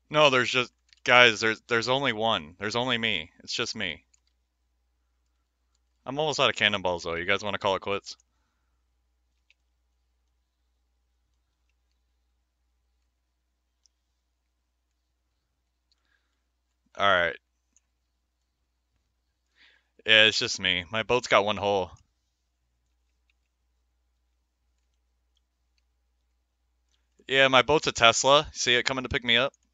No, there's just guys. There's only one. There's only me. It's just me. I'm almost out of cannonballs though. You guys want to call it quits? All right. Yeah, it's just me. My boat's got one hole. Yeah, my boat's a Tesla. See it coming to pick me up?